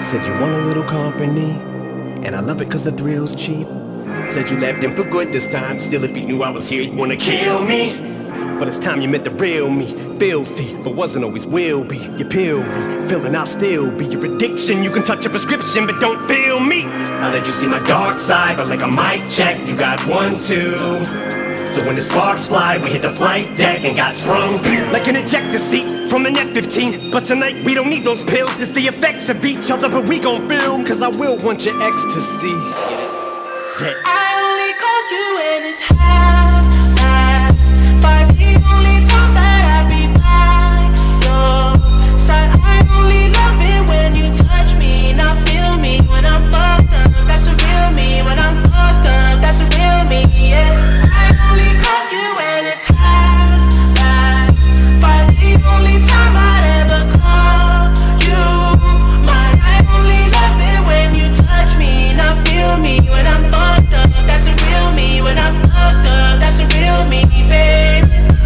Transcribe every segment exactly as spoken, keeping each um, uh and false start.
Said you want a little company, and I love it cause the thrill's cheap. Said you left him for good this time. Still, if he knew I was here, he'd wanna kill me. But it's time you met the real me. Filthy, but wasn't always will be. Your pill me, feeling I'll still be your addiction. You can touch a prescription, but don't feel me. I'll let you see my dark side, but like a mic check, you got one, two. So when the sparks fly, we hit the flight deck and got sprung like an ejector seat from an F fifteen. But tonight we don't need those pills, just the effects of each other. But we gon' film, cause I will want your ecstasy. Yeah. I only call you when it's half-past five, the only time that I be by your side. I only love it when you touch me, not feel me when I'm fucked up. That's a real me. When I'm fucked up, that's a real me, yeah. I only call you when it's half-past five, the only time I'd ever call you mine. I only love it when you touch me, not feel me when I'm fucked up. That's a real me. When I'm fucked up, that's a real me, babe.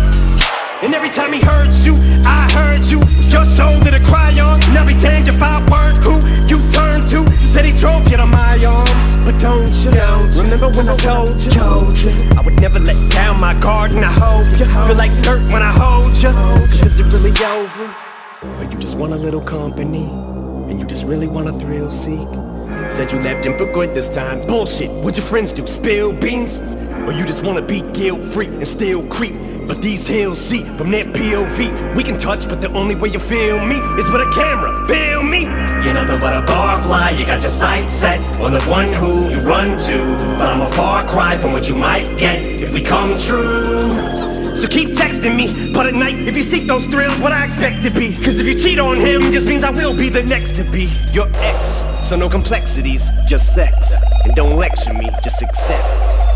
And every time he heard you, I heard you. It was your soul that I cry on. Now be damned if I weren't who you turned to. Said he drove you to my arms, but don't you, don't you remember when I told you, told you I would never let down my guard, and I hope you feel like dirt when I hold you. Cause is it really over? Or you just want a little company, and you just really want a thrill seek? Said you left him for good this time. Bullshit, what'd your friends do, spill beans? Or you just wanna be guilt-free and still creep? But these hills see from their P O V. We can touch, but the only way you feel me is with a camera, feel me. You're nothing but a barfly, you got your sights set on the one who you run to. But I'm a far cry from what you might get if we come true. So keep texting me, but at night, if you seek those thrills, what I expect to be. Cause if you cheat on him, just means I will be the next to be your ex. So no complexities, just sex. And don't lecture me, just accept.